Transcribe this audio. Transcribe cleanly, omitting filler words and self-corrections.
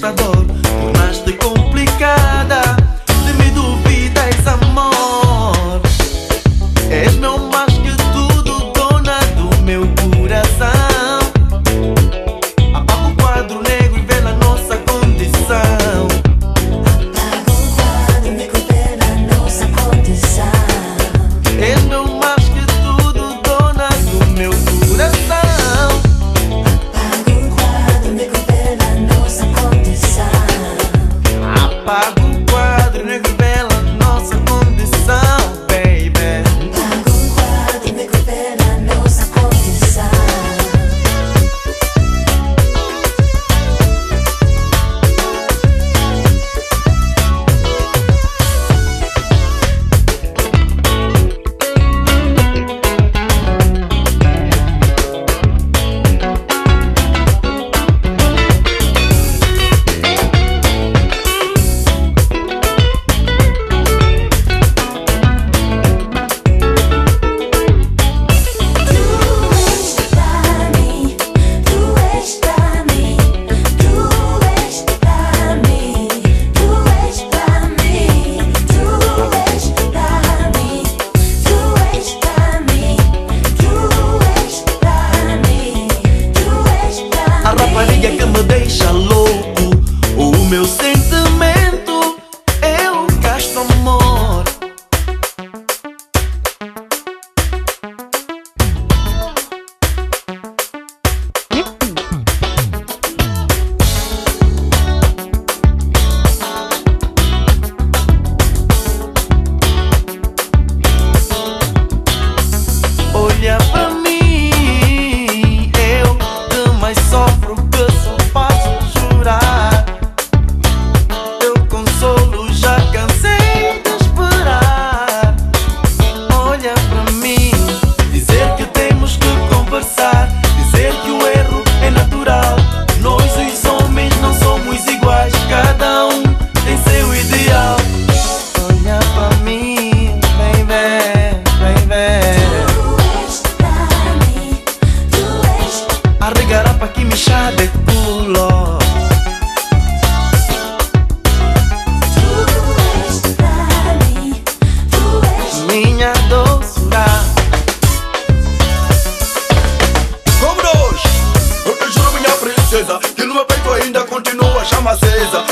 esta dor tornaste complicada. De me duvidas, amor. És meu mais que tudo, dona do meu coração. Apaga o quadro negro e vê a nossa condição. Apaga o quadro negro e vê a nossa condição. És meu mais que tudo, dona do meu coração. Apaga o quadro negro e vê a nossa condição. Apaga o quadro negro e vê a nossa condição, baby. Apaga o quadro negro e vê a nossa condição. Que me deixa louco, o meu sentimento é o casto amor. Olha pra mim, eu demais sofro que só posso chorar. Teu consolo já cansei de esperar. Olha pra mim, dizer que temos que conversar, dizer que o erro é natural. Nós os homens não somos iguais, cada um tem seu ideal. Olha pra mim, baby, baby. Arregará para que me chá de culo. Minha doçura. Como nós, eu te juro, minha princesa, que no meu peito ainda continua a chama acesa.